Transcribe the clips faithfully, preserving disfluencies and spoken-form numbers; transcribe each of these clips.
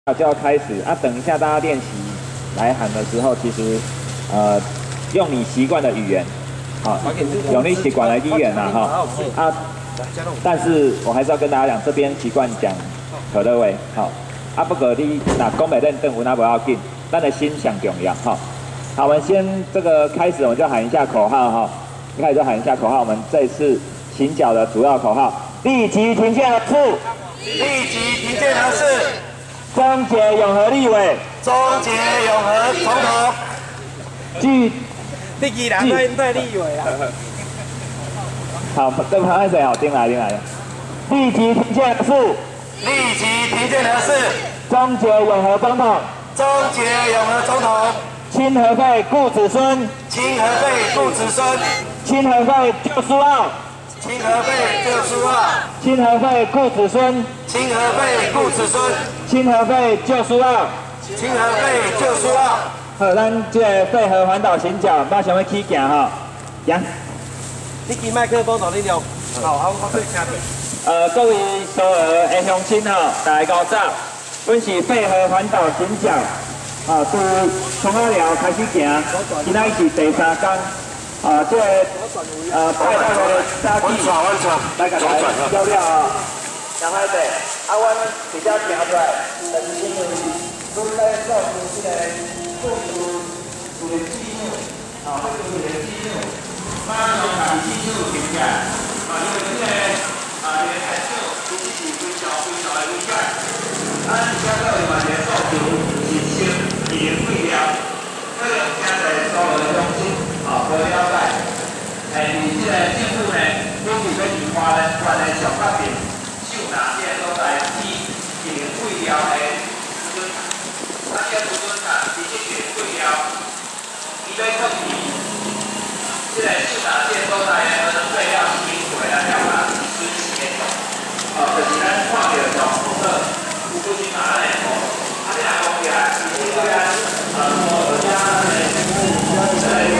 就要开始啊！等一下大家练习来喊的时候，其实呃用你习惯的语言，好、啊，用你习惯的语言呐哈啊！但是我还是要跟大家讲，这边习惯讲可乐味，好啊，不过你那讲袂认真，有那不要紧，咱的心上重要哈。好，我们先这个开始，我们就喊一下口号哈。一开始就喊一下口号，我们这次行脚的主要口号：立即停建合适， 立即停建合适。 终结永和立委， 终结永和总统。 据第几人对对立委啊？ 好，这旁边谁好？进来，进来。立即停建合适， 立即停建合适。 终结永和总统， 终结永和总统。 亲和费顾子孙， 亲和费顾子孙。 亲和费救苏澳， 亲和费救苏澳。 亲和费顾子孙， 亲和费顾子孙。 亲和费救苏澳， 亲和费救苏澳。 好，咱这个配合环岛行脚，马上要起行哈，行。 你支麦克风同你聊，好，我我对听你。 呃，各位所有的乡亲哈，大家早，阮是配合环岛行脚，啊，从从阿寮开始行，今仔是第三天，啊，这个呃派到的沙地，来甲大家聊聊啊。 然后对，啊，我们比较行出来，但是因为都在照顾这个种植有的技术，啊，有的技术，马上把技术停下来，啊，因为这个啊，这个产数必须是非常非常的厉害，啊，而且到完全种植是先免费了，这个现在所有的中心啊，都了解，哎，你这个政府呢，必须要以华人华人上发展。 哪些都在基点位了的储存场，那些储存场直接点位了，伊要放弃，即个秀哪些都在的废料清回来了嘛，水洗的哦，就是咱看到上好多有不是马来的，啊，你若讲起来，其实对咱呃国家的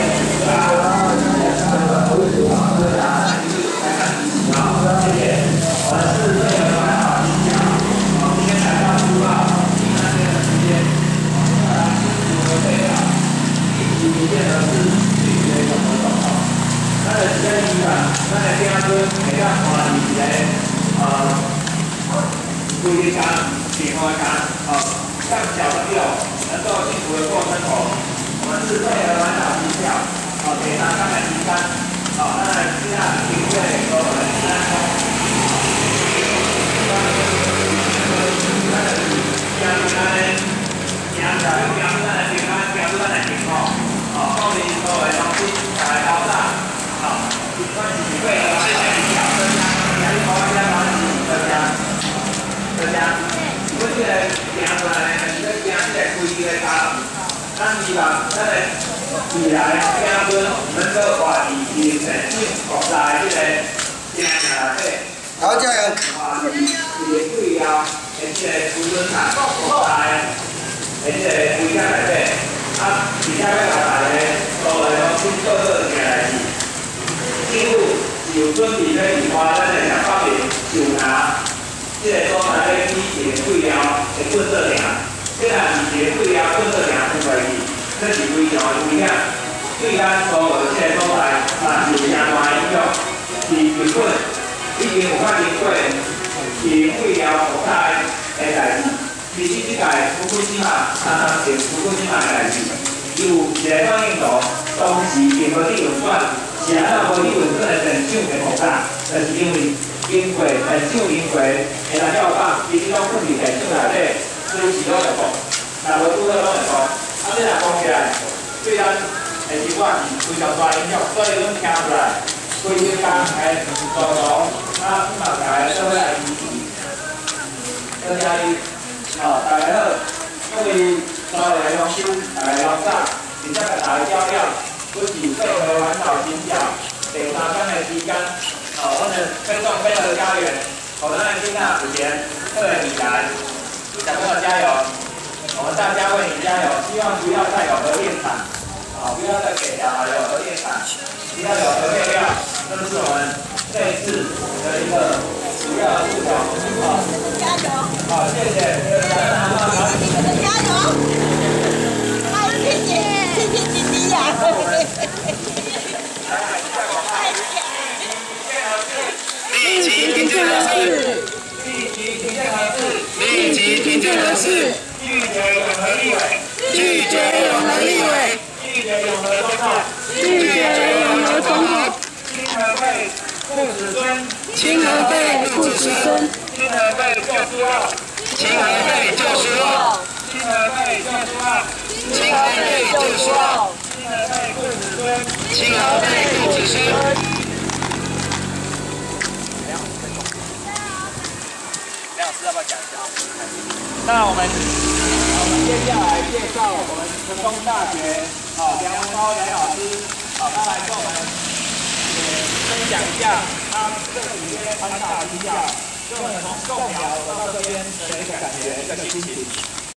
规个工、平衡的工，哦，上小的六能够幸福的过生活。我们是配合环岛绩效，哦，给大家来提纲，哦，当然其他评会和我们其他同，加入咱的，加入加入咱的平安，加入咱的情况，哦，鼓励所有的同事来交战，哦，不管是为了咱的绩效增加，也是国家帮助增加。 大家，我这个行出来呢，是要行这个规矩的脚，咱希望咱的未来的乡村能够发展成成国家的这个经济啊，对。 好，加油！ 啊，也对啊，而且储存产国家的，而且规家内底，啊，而且要甲大家所有的新做做起来是，政府是有准备要花咱的两方面就拿。 即个所在咧起一个废料的建设量，即若是一个废料建设量出来去，这是非常的危险，对咱所有的即个所在，嘛是有相当的影响。是原本已经有发生过是废料腐败的代志，其实即个福库新嘛，常常是福库新嘛的代志，有一个反映到当时经过理论转，是安怎无理论转的人手的腐败，就是因为。 经过很少因过，诶，咱要讲，其实拢不是很少内底，所以是拢会讲，若无拄到拢会讲。啊，你若讲起来，对咱诶生活是非常大影响，所以阮听出来，规个工诶路途啊，嘛大家做伙来支持，多谢你，哦，大家好，各位所有的乡亲，大家拢早，而且甲大家照料，阮是配合环岛行脚第三天的时间。 哦，我们推动配合家园，我们的新大福田特未来，小朋友加油！我们大家为你加油，希望不要再有核电厂，啊、哦，不要再给小孩有核电厂，不要有核废料，这是我们这一次的一个主要的诉求。好，加油！好，谢谢，感谢大家。 何事？ 拒绝永和立委， 拒绝永和立委， 拒绝永和总统， 拒绝永和总统。 亲和会父子孙， 亲和会父子孙， 亲和会救书号， 亲和会救书号， 亲和会救书号， 亲和会救书号， 亲和会父子孙， 亲和会父子孙。 梁老师要不要讲一下？那我们，我们接下来介绍我们成功大学啊梁文涛梁老师，好，他来跟我们也分享一下他这几天观察一下，就我们从贡寮走到这边的一个感觉，一个心情。